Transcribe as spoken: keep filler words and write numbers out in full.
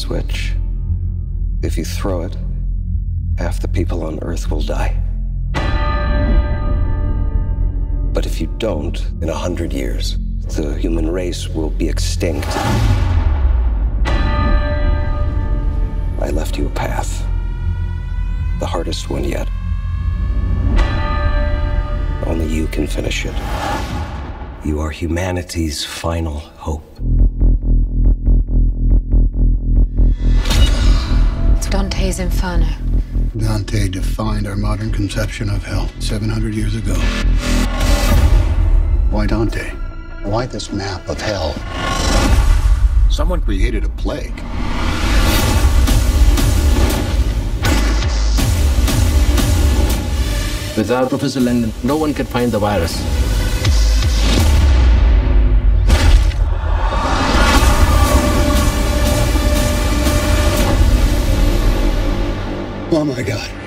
switch. If you throw it, half the people on Earth will die. But if you don't, in a hundred years, the human race will be extinct. I left you a path. The hardest one yet. Only you can finish it. You are humanity's final hope. It's Dante's Inferno. Dante defined our modern conception of hell seven hundred years ago. Why Dante? Why this map of hell? Someone created a plague. Without Professor Langdon, no one can find the virus. Oh my God.